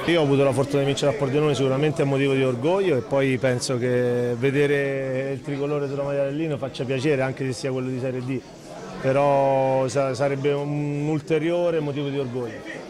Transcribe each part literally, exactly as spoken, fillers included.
Io ho avuto la fortuna di vincere a Pordenone, sicuramente è un motivo di orgoglio, e poi penso che vedere il tricolore sulla maglia del Lino faccia piacere, anche se sia quello di Serie D, però sarebbe un ulteriore motivo di orgoglio.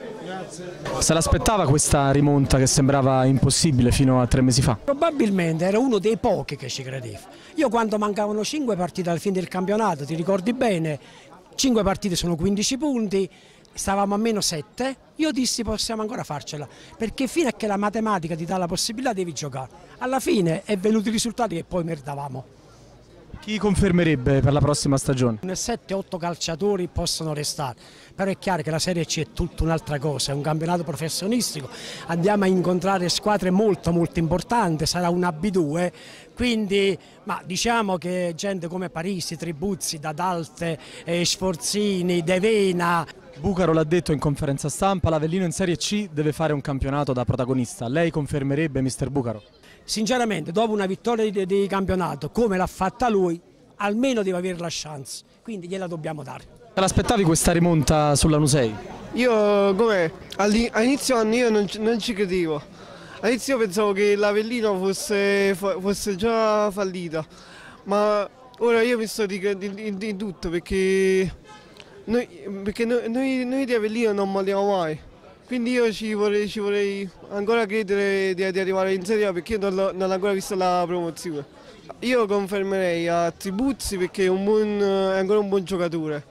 Se l'aspettava questa rimonta che sembrava impossibile fino a tre mesi fa? Probabilmente era uno dei pochi che ci credeva. Io quando mancavano cinque partite alla fine del campionato, ti ricordi bene, cinque partite sono quindici punti, stavamo a meno sette, io dissi possiamo ancora farcela, perché fino a che la matematica ti dà la possibilità devi giocare. Alla fine è venuti i risultati che poi meritavamo. Chi confermerebbe per la prossima stagione? sette otto calciatori possono restare, però è chiaro che la Serie C è tutta un'altra cosa, è un campionato professionistico, andiamo a incontrare squadre molto molto importanti, sarà una B due, quindi ma diciamo che gente come Parisi, Tribuzzi, D'Adalte, eh, Sforzini, De Vena. Bucaro l'ha detto in conferenza stampa, l'Avellino in Serie C deve fare un campionato da protagonista. Lei confermerebbe, mister Bucaro? Sinceramente, dopo una vittoria di, di campionato come l'ha fatta lui, almeno deve avere la chance, quindi gliela dobbiamo dare. Te l'aspettavi questa rimonta sulla Nusei? Io come all'inizio anno io non, non ci credevo, all'inizio pensavo che l'Avellino fosse, fosse già fallita, ma ora io mi sto ricredendo in tutto, perché noi, perché noi, noi, noi di Avellino non molliamo mai. Quindi io ci vorrei, ci vorrei ancora credere di, di arrivare in Serie A, perché io non, lo, non ho ancora visto la promozione. Io confermerei a Tribuzzi perché è, un buon, è ancora un buon giocatore.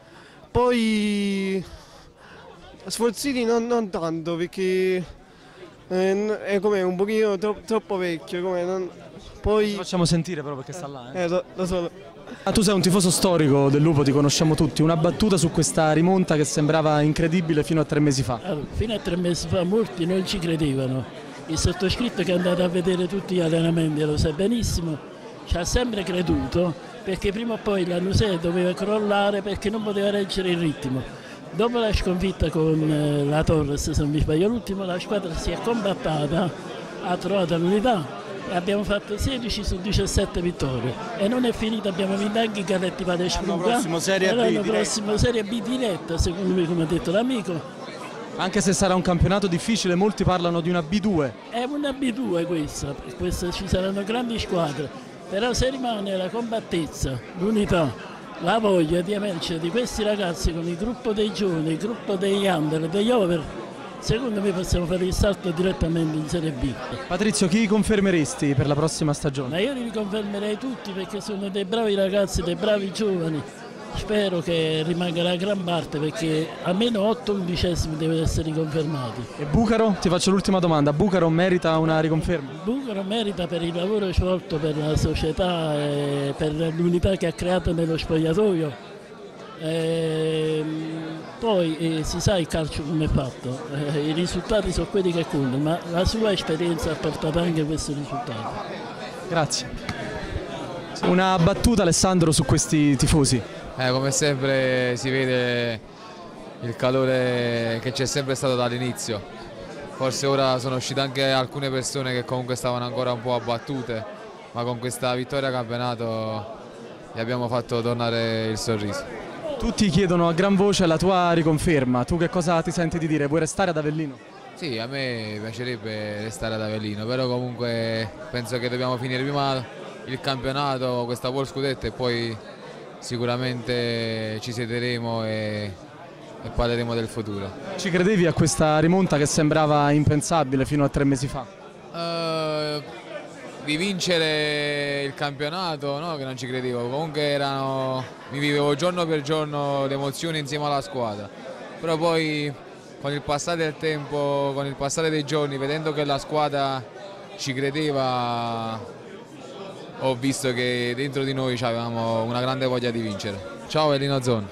Poi Sforzini non, non tanto, perché è, è come un pochino troppo, troppo vecchio. Come non, poi... Ci facciamo sentire però perché sta là. Eh? Eh, lo, lo so. Ah, tu sei un tifoso storico del Lupo, ti conosciamo tutti. Una battuta su questa rimonta che sembrava incredibile fino a tre mesi fa. Allora, fino a tre mesi fa molti non ci credevano. Il sottoscritto che è andato a vedere tutti gli allenamenti lo sa benissimo, ci ha sempre creduto, perché prima o poi la Nusei doveva crollare perché non poteva reggere il ritmo. Dopo la sconfitta con la Torres, se non mi sbaglio l'ultimo, la squadra si è compattata, ha trovato l'unità. Abbiamo fatto sedici su diciassette vittorie e non è finita, abbiamo vinto anche i Galletti Padespruga. L'anno prossimo Serie B, l'anno prossimo Serie B diretta, secondo me, come ha detto l'amico. Anche se sarà un campionato difficile, molti parlano di una B due. È una B due questa, questa ci saranno grandi squadre, però se rimane la combattezza, l'unità, la voglia di emergere di questi ragazzi con il gruppo dei giovani, il gruppo degli under, degli over, secondo me possiamo fare il salto direttamente in Serie B. Patrizio, chi confermeresti per la prossima stagione? Ma io li confermerei tutti perché sono dei bravi ragazzi, dei bravi giovani. Spero che rimanga la gran parte, perché almeno otto undicesimi devono essere riconfermati. E Bucaro? Ti faccio l'ultima domanda. Bucaro merita una riconferma? Bucaro merita per il lavoro svolto per la società e per l'unità che ha creato nello spogliatoio. E poi eh, si sa il calcio come è fatto, eh, i risultati sono quelli che contano, ma la sua esperienza ha portato anche questo risultato. Grazie. Una battuta, Alessandro, su questi tifosi? Eh, come sempre si vede il calore che c'è sempre stato dall'inizio. Forse ora sono uscite anche alcune persone che comunque stavano ancora un po' abbattute, ma con questa vittoria campionato gli abbiamo fatto tornare il sorriso. Tutti chiedono a gran voce la tua riconferma, tu che cosa ti senti di dire? Vuoi restare ad Avellino? Sì, a me piacerebbe restare ad Avellino, però comunque penso che dobbiamo finire prima il campionato, questa World Scudetto, e poi sicuramente ci siederemo e, e parleremo del futuro. Ci credevi a questa rimonta che sembrava impensabile fino a tre mesi fa? Uh, di vincere il campionato, no, che non ci credevo, comunque erano, mi vivevo giorno per giorno l'emozione insieme alla squadra, però poi con il passare del tempo, con il passare dei giorni, vedendo che la squadra ci credeva, ho visto che dentro di noi avevamo una grande voglia di vincere. Ciao Avellino Zone.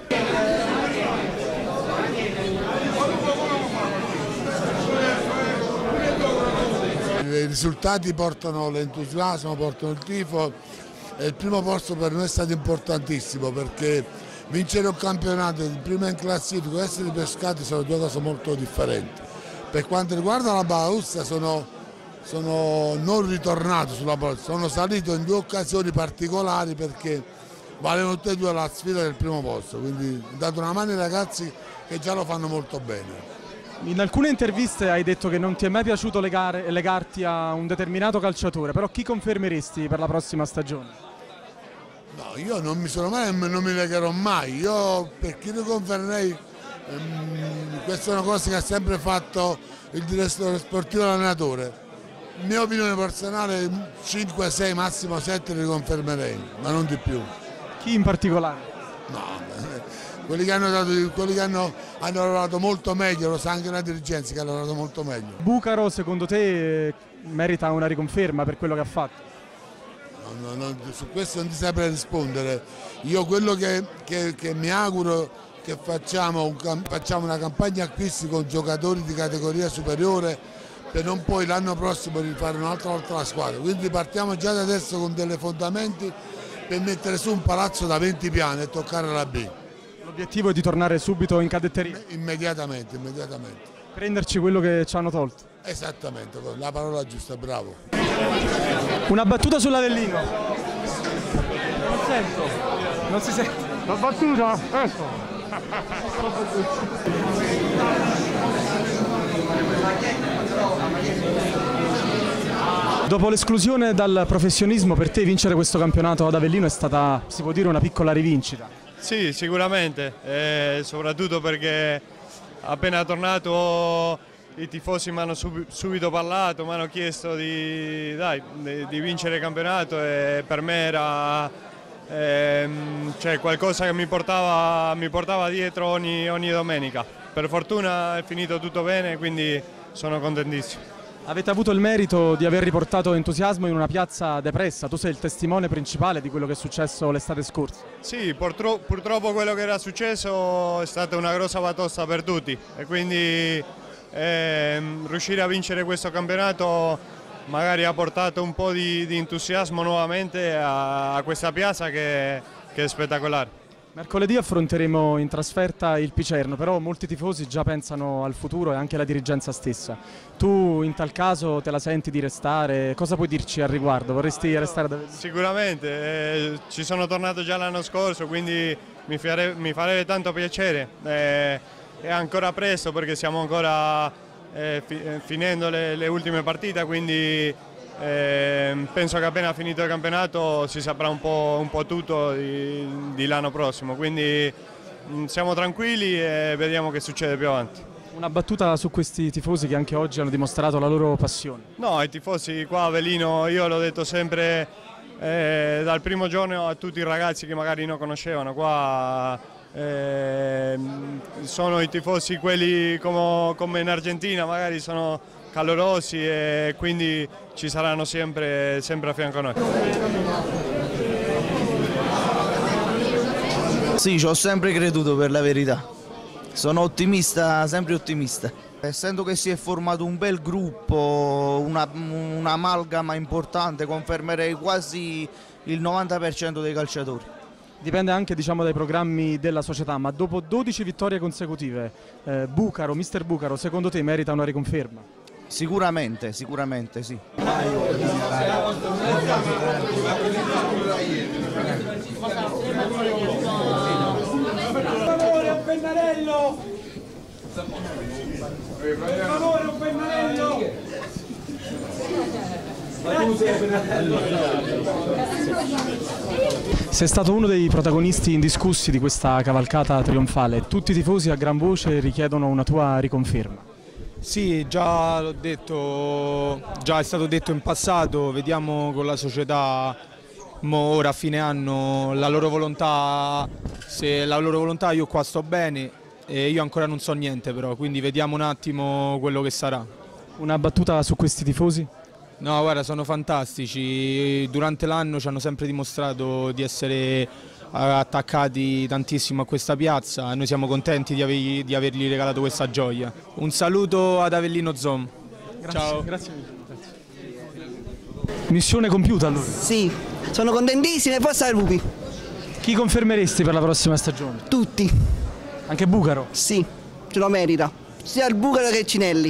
I risultati portano l'entusiasmo, portano il tifo, e il primo posto per noi è stato importantissimo, perché vincere un campionato, il primo in classifica e essere pescati sono due cose molto differenti. Per quanto riguarda la Bausta sono, sono non ritornato sulla polizia, sono salito in due occasioni particolari perché valevano tutte e due la sfida del primo posto, quindi ho dato una mano ai ragazzi che già lo fanno molto bene. In alcune interviste hai detto che non ti è mai piaciuto legare, legarti a un determinato calciatore, però chi confermeresti per la prossima stagione? No, io non mi sono mai, non mi legherò mai. Io per chi lo confermerei, ehm, questa è una cosa che ha sempre fatto il direttore sportivo e l'allenatore. Mia opinione personale, cinque, sei, massimo sette li confermerei, ma non di più. Chi in particolare? No, quelli che hanno, dato, quelli che hanno, hanno lavorato molto meglio, lo sa anche la dirigenza che ha lavorato molto meglio. Bucaro secondo te merita una riconferma per quello che ha fatto? No, no, no, su questo non ti saprei rispondere. Io quello che, che, che mi auguro che facciamo, un, facciamo una campagna acquisti con giocatori di categoria superiore per non poi l'anno prossimo rifare un'altra volta la squadra. Quindi partiamo già da adesso con delle fondamenti per mettere su un palazzo da venti piani e toccare la B. L'obiettivo è di tornare subito in cadetteria? Immediatamente, immediatamente. Prenderci quello che ci hanno tolto? Esattamente, la parola giusta, bravo. Una battuta sull'Avellino. Non sento, non si sente. La battuta? Ecco. Dopo l'esclusione dal professionismo, per te vincere questo campionato ad Avellino è stata, si può dire, una piccola rivincita? Sì, sicuramente, eh, soprattutto perché appena tornato i tifosi mi hanno sub subito parlato, mi hanno chiesto di, dai, di, di vincere il campionato e per me era ehm, cioè qualcosa che mi portava, mi portava dietro ogni, ogni domenica. Per fortuna è finito tutto bene, quindi sono contentissimo. Avete avuto il merito di aver riportato entusiasmo in una piazza depressa, tu sei il testimone principale di quello che è successo l'estate scorsa. Sì, purtroppo quello che era successo è stata una grossa batosta per tutti e quindi ehm, riuscire a vincere questo campionato magari ha portato un po' di, di entusiasmo nuovamente a, a questa piazza che, che è spettacolare. Mercoledì affronteremo in trasferta il Picerno, però molti tifosi già pensano al futuro e anche la dirigenza stessa. Tu in tal caso te la senti di restare? Cosa puoi dirci al riguardo? Vorresti restare da... Sicuramente, eh, ci sono tornato già l'anno scorso, quindi mi, fare, mi farebbe tanto piacere. Eh, è ancora presto perché stiamo ancora eh, fi, finendo le, le ultime partite, quindi Eh, penso che appena finito il campionato si saprà un po', un po' tutto di, di l'anno prossimo, quindi mh, siamo tranquilli e vediamo che succede più avanti. Una battuta su questi tifosi che anche oggi hanno dimostrato la loro passione. No, i tifosi qua a Avellino, io l'ho detto sempre eh, dal primo giorno a tutti i ragazzi che magari non conoscevano, qua eh, sono i tifosi quelli come, come in Argentina, magari sono calorosi e quindi ci saranno sempre, sempre a fianco a noi. Sì, ci ho sempre creduto, per la verità. Sono ottimista, sempre ottimista. Essendo che si è formato un bel gruppo, un'amalgama un importante, confermerei quasi il novanta per cento dei calciatori. Dipende anche, diciamo, dai programmi della società, ma dopo dodici vittorie consecutive, eh, Bucaro, mister Bucaro, secondo te merita una riconferma? Sicuramente, sicuramente sì. Per favore un pennarello! Per favore un pennarello! Sei stato uno dei protagonisti indiscussi di questa cavalcata trionfale. Tutti i tifosi a gran voce richiedono una tua riconferma. Sì, già l'ho detto, già è stato detto in passato, vediamo con la società mo ora a fine anno la loro volontà, se la loro volontà io qua sto bene e io ancora non so niente però, quindi vediamo un attimo quello che sarà. Una battuta su questi tifosi? No, guarda, sono fantastici, durante l'anno ci hanno sempre dimostrato di essere attaccati tantissimo a questa piazza e noi siamo contenti di, avergli, di avergli regalato questa gioia. Un saluto ad Avellino Zom. Grazie, ciao. Grazie mille. Missione compiuta allora? Sì, sono contentissima e forza ai lupi. Chi confermeresti per la prossima stagione? Tutti. Anche Bucaro? Sì, ce lo merita, sia il Bucaro che Cinelli.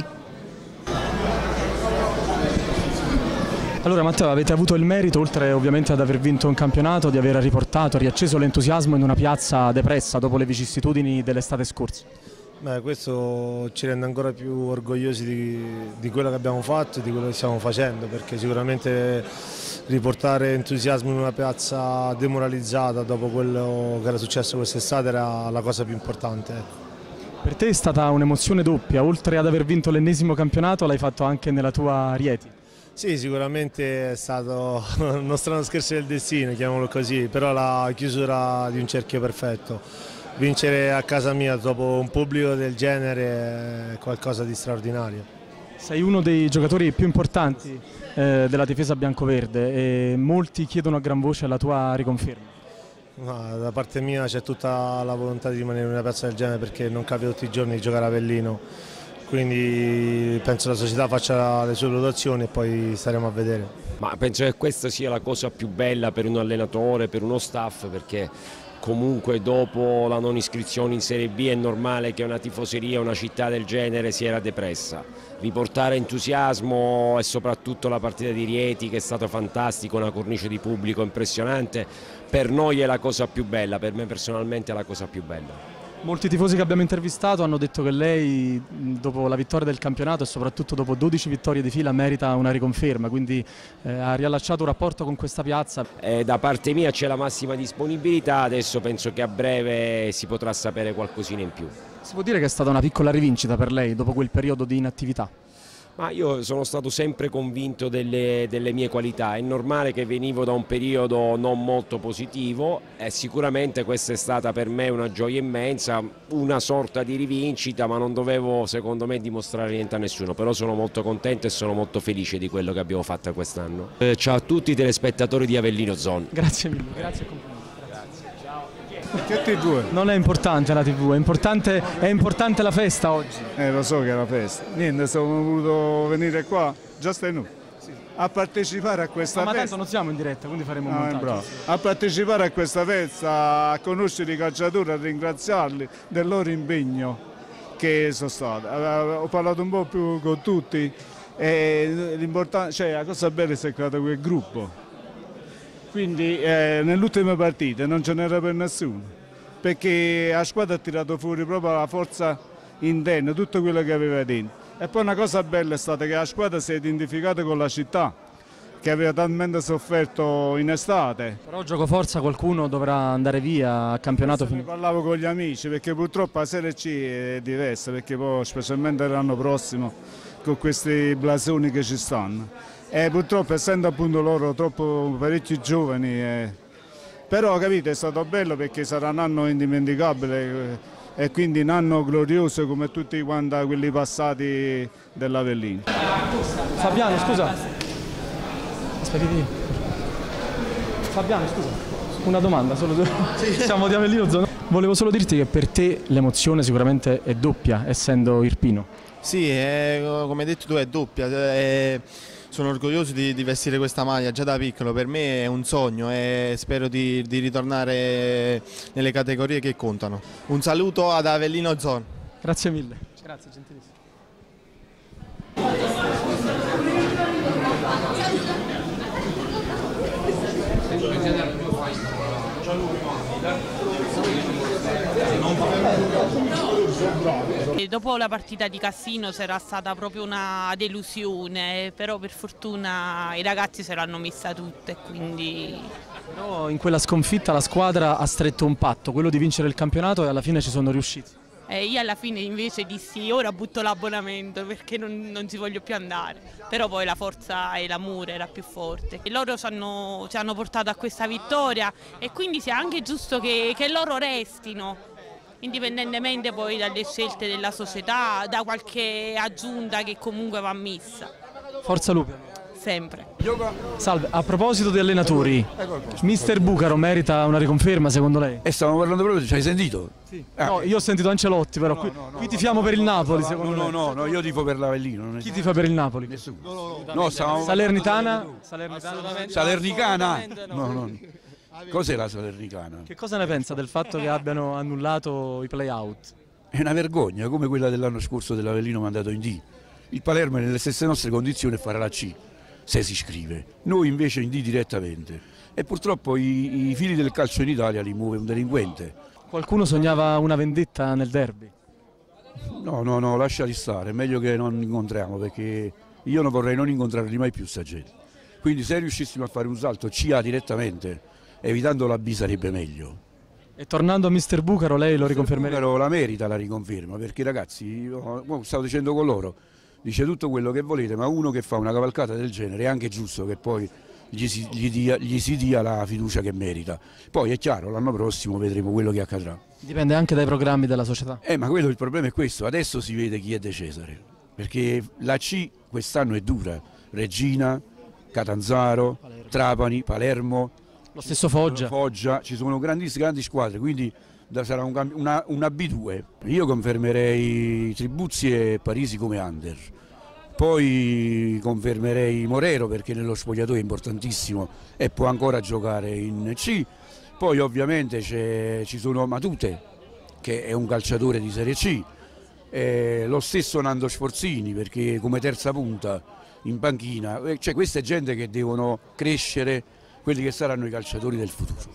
Allora Matteo, avete avuto il merito, oltre ovviamente ad aver vinto un campionato, di aver riportato, riacceso l'entusiasmo in una piazza depressa dopo le vicissitudini dell'estate scorsa. Beh, questo ci rende ancora più orgogliosi di, di quello che abbiamo fatto e di quello che stiamo facendo, perché sicuramente riportare entusiasmo in una piazza demoralizzata dopo quello che era successo quest'estate era la cosa più importante. Ecco. Per te è stata un'emozione doppia, oltre ad aver vinto l'ennesimo campionato l'hai fatto anche nella tua Rieti. Sì, sicuramente è stato uno strano scherzo del destino, chiamiamolo così, però la chiusura di un cerchio perfetto. Vincere a casa mia dopo un pubblico del genere è qualcosa di straordinario. Sei uno dei giocatori più importanti eh, della difesa biancoverde e molti chiedono a gran voce la tua riconferma. No, da parte mia c'è tutta la volontà di rimanere in una piazza del genere perché non capita tutti i giorni di giocare a Avellino, quindi penso la società faccia le sue valutazioni e poi staremo a vedere. Ma penso che questa sia la cosa più bella per un allenatore, per uno staff, perché comunque dopo la non iscrizione in Serie B è normale che una tifoseria, una città del genere si era depressa. Riportare entusiasmo e soprattutto la partita di Rieti che è stata fantastica, una cornice di pubblico impressionante, per noi è la cosa più bella, per me personalmente è la cosa più bella. Molti tifosi che abbiamo intervistato hanno detto che lei dopo la vittoria del campionato e soprattutto dopo dodici vittorie di fila merita una riconferma, quindi eh, ha riallacciato un rapporto con questa piazza. Eh, da parte mia c'è la massima disponibilità, adesso penso che a breve si potrà sapere qualcosina in più. Si può dire che è stata una piccola rivincita per lei dopo quel periodo di inattività? Ma io sono stato sempre convinto delle, delle mie qualità, è normale che venivo da un periodo non molto positivo e sicuramente questa è stata per me una gioia immensa, una sorta di rivincita, ma non dovevo secondo me dimostrare niente a nessuno, però sono molto contento e sono molto felice di quello che abbiamo fatto quest'anno. Eh, ciao a tutti i telespettatori di Avellino Zone. Grazie mille, grazie e complimenti. Che tivù? Non è importante la tivù, è importante, è importante la festa oggi. Eh, lo so che è la festa. Niente, sono voluto venire qua, già stai nu, a partecipare a questa no, ma festa. Ma tanto non siamo in diretta, quindi faremo un ah, montaggio. Bravo. A partecipare a questa festa, a conoscere i calciatori, a ringraziarli del loro impegno che sono stati. Ho parlato un po' più con tutti e l'importante, cioè la cosa bella è che si è creato quel gruppo. Quindi eh, nell'ultima partita non ce n'era per nessuno, perché la squadra ha tirato fuori proprio la forza interna, tutto quello che aveva dentro. E poi una cosa bella è stata che la squadra si è identificata con la città, che aveva talmente sofferto in estate. Però gioco forza qualcuno dovrà andare via a campionato. Ne parlavo con gli amici, perché purtroppo la Serie C è diversa, perché poi specialmente l'anno prossimo con questi blasoni che ci stanno. E purtroppo essendo appunto loro troppo parecchi giovani, eh, però capite è stato bello perché sarà un anno indimenticabile eh, e quindi un anno glorioso come tutti quanti quelli passati dell'Avellino. Fabiano scusa, aspetti. Fabiano scusa, una domanda solo due. Sì. Siamo di Avellino Zone. Volevo solo dirti che per te l'emozione sicuramente è doppia essendo irpino. Sì, è, come hai detto tu è doppia. È... Sono orgoglioso di, di vestire questa maglia già da piccolo, per me è un sogno e spero di, di ritornare nelle categorie che contano. Un saluto ad Avellino Zone. Grazie mille. Grazie, gentilissimo. E dopo la partita di Cassino sarà stata proprio una delusione, però per fortuna i ragazzi se l'hanno messa tutte, quindi... Però in quella sconfitta la squadra ha stretto un patto, quello di vincere il campionato e alla fine ci sono riusciti. Eh, io alla fine invece dissi ora butto l'abbonamento perché non, non ci voglio più andare, però poi la forza e l'amore era più forte. E loro ci hanno, ci hanno portato a questa vittoria e quindi sia anche giusto che, che loro restino, indipendentemente poi dalle scelte della società, da qualche aggiunta che comunque va ammessa. Forza Lupi. Sempre. Salve, a proposito di allenatori, mister Bucaro merita una riconferma secondo lei? E stavamo parlando proprio, ci hai sentito? Sì. Ah. No, io ho sentito Ancelotti però, no, qui, no, no, qui tifiamo no, per il Napoli no, secondo no, me. No, no, no, io tifo per l'Avellino. Chi tifa per il Napoli? Nessuno. No, no, no. No, stavamo... Salernitana? Salernitana? Salernitana? No, no. Cos'è la Salernitana? Che cosa ne pensa del fatto che abbiano annullato i play-out? È una vergogna, come quella dell'anno scorso dell'Avellino mandato in D. Il Palermo è nelle stesse nostre condizioni e farà la C, se si iscrive. Noi invece in D direttamente. E purtroppo i, i fili del calcio in Italia li muove un delinquente. Qualcuno sognava una vendetta nel derby? No, no, no, lasciali stare, è meglio che non incontriamo, perché io non vorrei non incontrarli mai più sta gente. Quindi se riuscissimo a fare un salto C A direttamente, evitando la B sarebbe meglio. E tornando a mister Bucaro, lei lo riconfermerebbe? Bucaro la merita la riconferma, perché ragazzi, io stavo dicendo con loro, dice tutto quello che volete, ma uno che fa una cavalcata del genere è anche giusto che poi gli si, gli dia, gli si dia la fiducia che merita. Poi è chiaro, l'anno prossimo vedremo quello che accadrà. Dipende anche dai programmi della società. Eh, ma quello il problema è questo, adesso si vede chi è De Cesare, perché la C quest'anno è dura, Regina, Catanzaro, Palermo. Trapani, Palermo, lo stesso Foggia. Foggia, ci sono grandi, grandi squadre, quindi sarà un, una, una B due. Io confermerei Tribuzzi e Parisi come under, poi confermerei Morero perché nello spogliatoio è importantissimo e può ancora giocare in C, poi ovviamente ci sono Matute che è un calciatore di Serie C, e lo stesso Nando Sforzini perché come terza punta in panchina, cioè questa è gente che devono crescere, quelli che saranno i calciatori del futuro.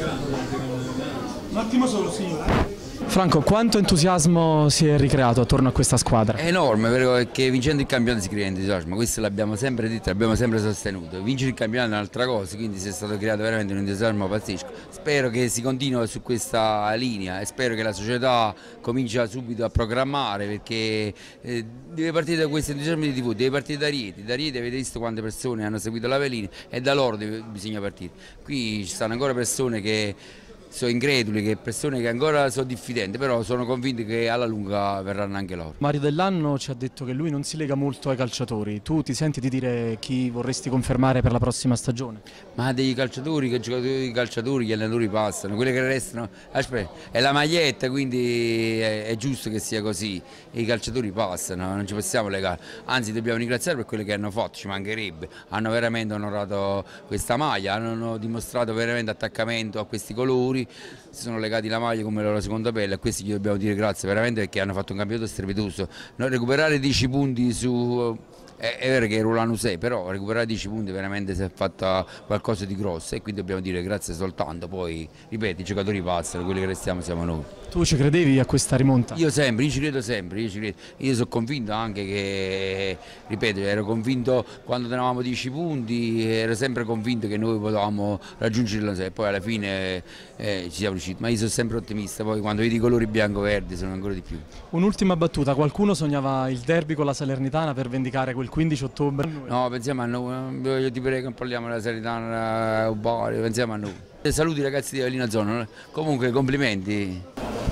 Un attimo solo, signora. Franco, quanto entusiasmo si è ricreato attorno a questa squadra? È enorme, perché vincendo il campionato si crea entusiasmo, questo l'abbiamo sempre detto, l'abbiamo sempre sostenuto. Vincere il campionato è un'altra cosa, quindi si è stato creato veramente un entusiasmo pazzesco. Spero che si continui su questa linea e spero che la società cominci subito a programmare, perché eh, deve partire da questo entusiasmo di tivù, deve partire da Rieti. Da Rieti avete visto quante persone hanno seguito l'Avellino e da loro deve, bisogna partire. Qui ci stanno ancora persone che sono increduli, che persone che ancora sono diffidenti, però sono convinti che alla lunga verranno anche loro. Mario Dell'Anno ci ha detto che lui non si lega molto ai calciatori. Tu ti senti di dire chi vorresti confermare per la prossima stagione? Ma dei calciatori, che giocatori, calciatori, gli allenatori passano, quelli che restano, aspetta, è la maglietta, quindi è, è giusto che sia così, e i calciatori passano, non ci possiamo legare, anzi dobbiamo ringraziare per quello che hanno fatto, ci mancherebbe, hanno veramente onorato questa maglia, hanno dimostrato veramente attaccamento a questi colori, si sono legati la maglia come la loro seconda pelle, a questi gli dobbiamo dire grazie veramente, perché hanno fatto un campionato strepitoso. Non recuperare dieci punti su, è, è vero che ruolano sei, però recuperare dieci punti veramente si è fatta qualcosa di grosso, e quindi dobbiamo dire grazie soltanto. Poi ripeto, i giocatori passano, quelli che restiamo siamo noi. Tu ci credevi a questa rimonta? Io sempre, io ci credo sempre, io, ci credo. Io sono convinto anche che, ripeto, ero convinto quando tenevamo dieci punti, ero sempre convinto che noi potevamo raggiungere la sei, poi alla fine eh, ci siamo riusciti, ma io sono sempre ottimista, poi quando vedi i colori bianco-verdi sono ancora di più. Un'ultima battuta, qualcuno sognava il derby con la Salernitana per vendicare quel quindici ottobre? No, pensiamo a noi, io ti prego, non parliamo della Salernitana, Ubari, pensiamo a noi. Saluti ragazzi di Avellino Zona, comunque complimenti.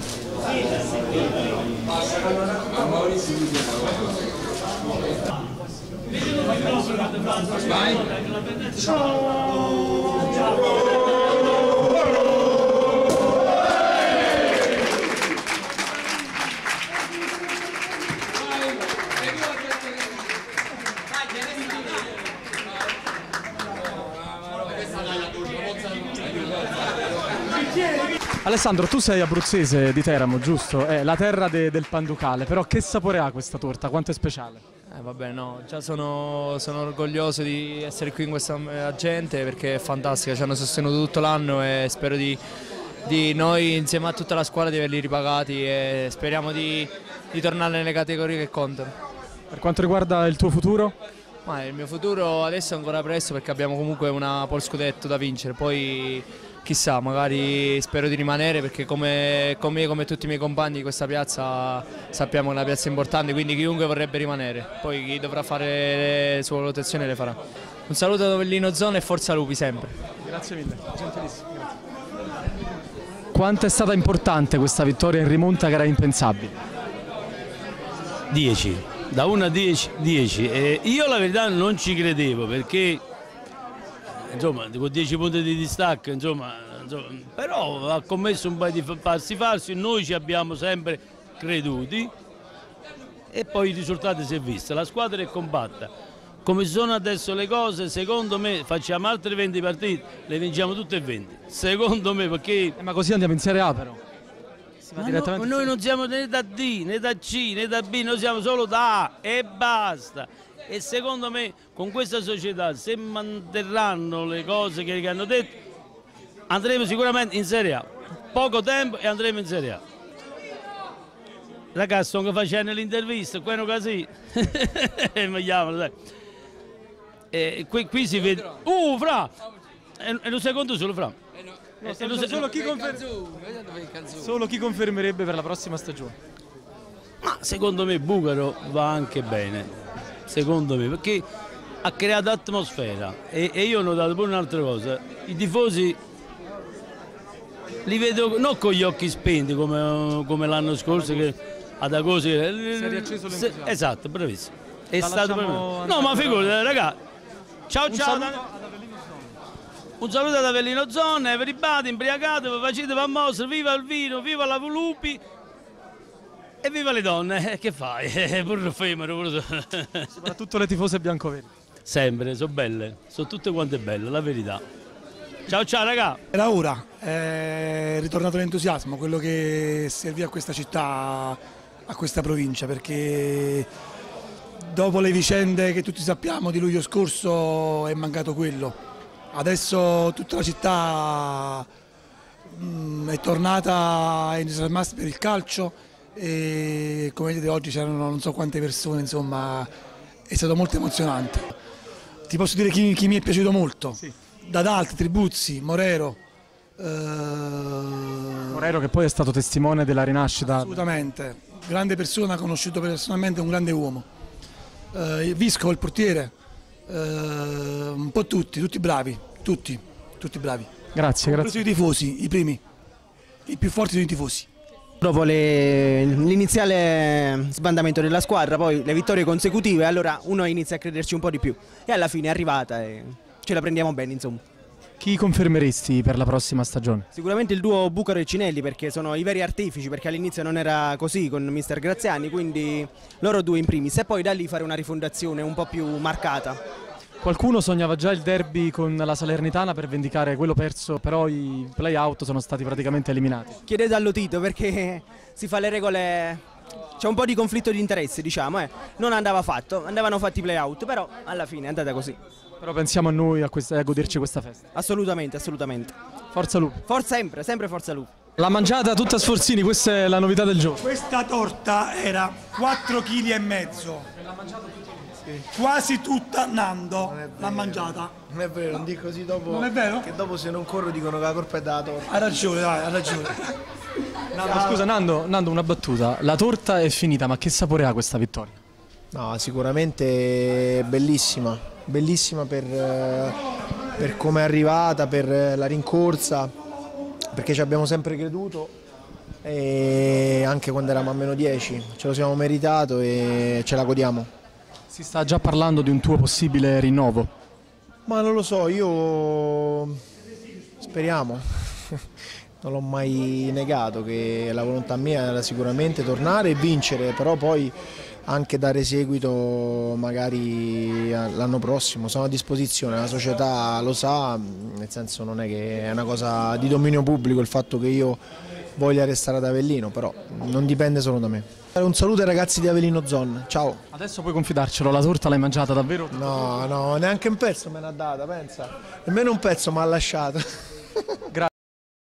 Alessandro, tu sei abruzzese di Teramo, giusto? È la terra de, del Panducale, però che sapore ha questa torta? Quanto è speciale? Eh, vabbè, no, già sono, sono orgoglioso di essere qui in questa gente perché è fantastica, ci hanno sostenuto tutto l'anno e spero di, di noi insieme a tutta la squadra di averli ripagati e speriamo di, di tornare nelle categorie che contano. Per quanto riguarda il tuo futuro? Ma il mio futuro adesso è ancora presto perché abbiamo comunque una pole scudetto da vincere, poi chissà, magari spero di rimanere perché come, come me e come tutti i miei compagni di questa piazza sappiamo che è una piazza importante, quindi chiunque vorrebbe rimanere, poi chi dovrà fare le sue valutazioni le farà. Un saluto da Avellino Zona e forza Lupi sempre. Grazie mille, gentilissimo. Grazie. Quanto è stata importante questa vittoria in rimonta che era impensabile? dieci, da uno a dieci, dieci. E io la verità non ci credevo perché insomma, con dieci punti di distacco, insomma, insomma, però ha commesso un paio di passi falsi, noi ci abbiamo sempre creduti e poi il risultato si è visto, la squadra è compatta. Come sono adesso le cose, secondo me facciamo altre venti partite, le vinciamo tutte e venti, secondo me, perché... Eh, ma così andiamo in Serie A però. Ma no, noi non siamo né da D, né da C, né da B, noi siamo solo da A e basta. E secondo me con questa società, se manterranno le cose che hanno detto, andremo sicuramente in Serie A. Poco tempo e andremo in Serie A. Ragazzi, sto facendo l'intervista, qua è così. Mi chiamano, dai. E qui, qui si vede. Uh, Fra! È, è un secondo solo, Fra. Eh no. No, solo, solo, solo, chi confer... solo chi confermerebbe per la prossima stagione? Ma secondo me Bucaro va anche bene. Secondo me, perché ha creato atmosfera. E, e io ho notato pure un'altra cosa. I tifosi li vedo non con gli occhi spenti come, come l'anno scorso che ad agosto si è riacceso l'entusiasmo. Esatto, bravissimo. È la stato bravissimo. No, ma figurati, raga. Ciao un ciao. Saluto un saluto ad Avellino Zone, everybody, imbriacatevi, facete famoso, viva il vino, viva la Volupi e viva le donne. Che fai? Pure effemero, pure... Soprattutto le tifose biancoverdi. Sempre, sono belle, sono tutte quante belle, la verità. Ciao ciao raga! Era ora, è ritornato l'entusiasmo, quello che servì a questa città, a questa provincia, perché dopo le vicende che tutti sappiamo di luglio scorso è mancato quello. Adesso tutta la città mh, è tornata entusiasmata per il calcio e come vedete oggi c'erano non so quante persone, insomma è stato molto emozionante. Ti posso dire chi, chi mi è piaciuto molto? Sì. Dadalti, Tribuzzi, Morero. Eh... Morero che poi è stato testimone della rinascita. Assolutamente, grande persona, conosciuto personalmente, un grande uomo. Eh, Visco, il portiere, eh, un po' tutti, tutti bravi, tutti, tutti bravi. Grazie, grazie. I tifosi, i primi, i più forti sono i tifosi. Dopo l'iniziale sbandamento della squadra, poi le vittorie consecutive, allora uno inizia a crederci un po' di più e alla fine è arrivata e ce la prendiamo bene, insomma. Chi confermeresti per la prossima stagione? Sicuramente il duo Bucaro e Cinelli, perché sono i veri artefici, perché all'inizio non era così con mister Graziani, quindi loro due in primis e poi da lì fare una rifondazione un po' più marcata. Qualcuno sognava già il derby con la Salernitana per vendicare quello perso, però i play-out sono stati praticamente eliminati. Chiedete allo Tito perché si fa le regole, c'è un po' di conflitto di interessi, diciamo, eh. Non andava fatto, andavano fatti i play-out, però alla fine è andata così. Però pensiamo a noi a, questa, a goderci questa festa. Assolutamente, assolutamente. Forza Lupi. Forza sempre, sempre Forza Lupi. La mangiata tutta Sforzini, questa è la novità del giorno. Questa torta era quattro chili e mezzo. Sì. Quasi tutta Nando l'ha mangiata. Non è vero, non dico così dopo. Non è vero? Che dopo se non corro dicono che la colpa è della torta. Ha ragione, dai, ha ragione. Nando, scusa Nando, Nando, una battuta. La torta è finita, ma che sapore ha questa vittoria? No, sicuramente bellissima, bellissima per, per come è arrivata, per la rincorsa, perché ci abbiamo sempre creduto e anche quando eravamo a meno dieci ce lo siamo meritato e ce la godiamo. Si sta già parlando di un tuo possibile rinnovo? Ma non lo so, io speriamo, non l'ho mai negato che la volontà mia era sicuramente tornare e vincere, però poi anche dare seguito magari l'anno prossimo, sono a disposizione, la società lo sa, nel senso non è che è una cosa di dominio pubblico il fatto che io voglia restare ad Avellino, però non dipende solo da me. Un saluto ai ragazzi di Avellino Zone, ciao. Adesso puoi confidarcelo, la torta l'hai mangiata davvero? No, no, neanche un pezzo me l'ha data, pensa. Nemmeno un pezzo mi ha lasciato.